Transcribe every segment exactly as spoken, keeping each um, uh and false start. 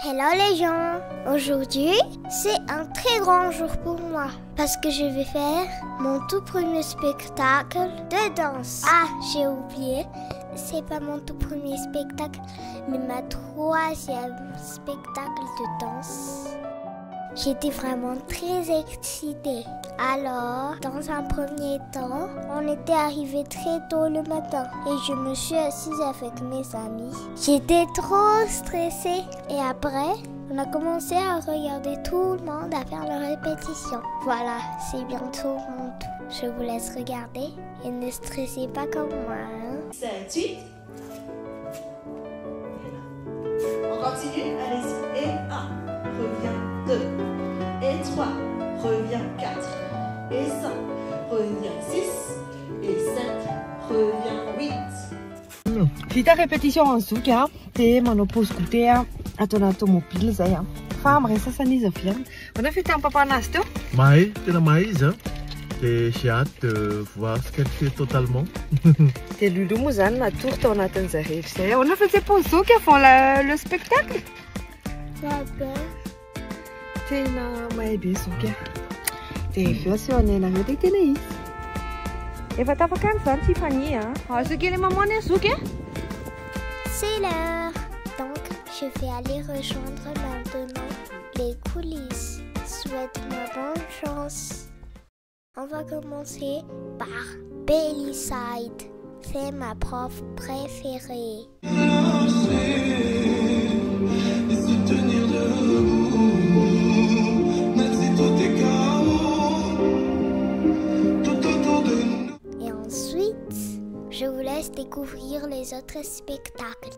Hello les gens! Aujourd'hui, c'est un très grand jour pour moi parce que je vais faire mon tout premier spectacle de danse. Ah, j'ai oublié, c'est pas mon tout premier spectacle, mais ma troisième spectacle de danse. J'étais vraiment très excitée. Alors, dans un premier temps, on était arrivé très tôt le matin et je me suis assise avec mes amis. J'étais trop stressée et après, on a commencé à regarder tout le monde à faire la répétition. Voilà, c'est bientôt mon tour. Je vous laisse regarder et ne stressez pas comme moi. Hein? sept, huit. On continue, allez-y. Et un, reviens, deux. Et trois, reviens, quatre. Et cinq, reviens, six. Et sept, reviens, huit. Vita répétition en suka, te manopos kutea, atonato mobile zaya. Femme resta sanisa fiam. On a fait un papa nasto? Maï, t'es la maïs, hein? Et j'ai hâte de voir ce qu'elle fait totalement. T'es Lulu Mouzane, la tour ton atteint arrive. On a fait des ponceaux qui font la, le spectacle. Papa. T'es na maïbi suka. T'es fait on est la rue de Ténéis. Et va t'avoir quand même Tiffany, hein? Ah, ce qu'elle est maman est suka? C'est l'heure. Donc, je vais aller rejoindre maintenant les coulisses. Souhaite-moi bonne chance. On va commencer par Bellyside. C'est ma prof préférée. Et ensuite, je vous laisse découvrir les autres spectacles.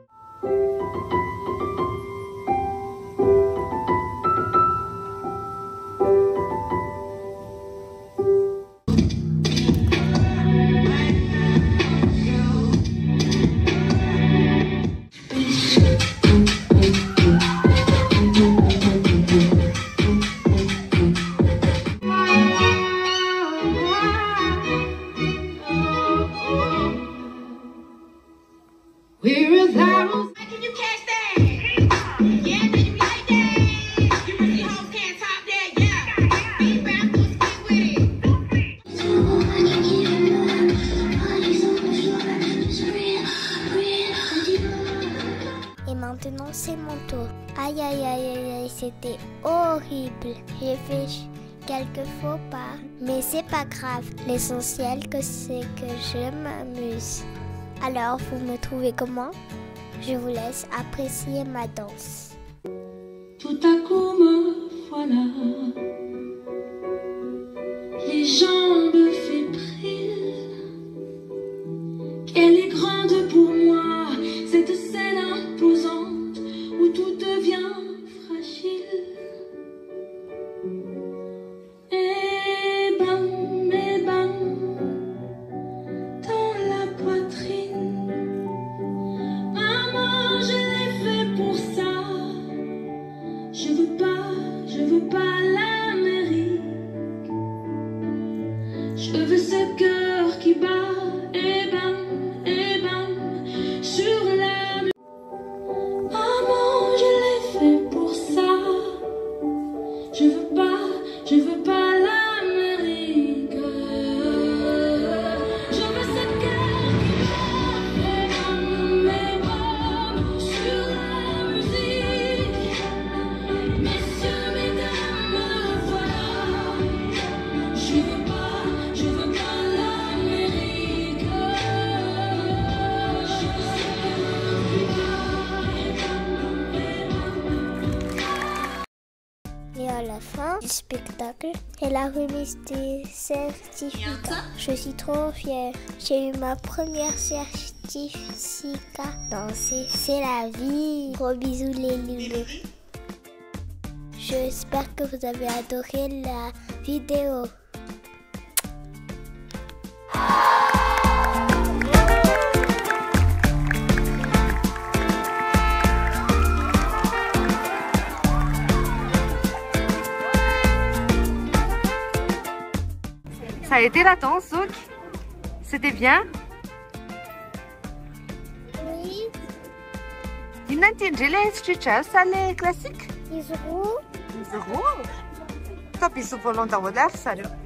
Maintenant c'est mon tour. Aïe aïe aïe aïe aïe, c'était horrible. J'ai fait quelques faux pas, mais c'est pas grave. L'essentiel que c'est que je m'amuse. Alors vous me trouvez comment? Je vous laisse apprécier ma danse. Tout à coup me voilà, les jambes fébriles. Elle est grande pour moi, cette scène imposante où tout devient fragile. Et bam, et bam, dans la poitrine. Maman, je l'ai fait pour ça. Je veux pas, je veux pas l'Amérique. Je veux ce cœur qui bat. Et bam, et bam, sur la mur. Maman, je l'ai fait pour ça. Je veux pas, je veux pas l'Amérique. Je veux ce cœur qui bat. Et bam, et bam, sur la musique. Messieurs, mesdames, me voilà. Je veux pas, je veux pas l'Amérique. Et à la fin du spectacle, c'est la remise des certificats. Je suis trop fière. J'ai eu ma première certificat. Danser, c'est la vie. Gros bisous les loulous. J'espère que vous avez adoré la vidéo. Ça a été la danse, Zouk? C'était bien? Oui. Inona ny tindrela street sa le classique? Izy roa Izy roa. Tapis volant daholo ary zareo.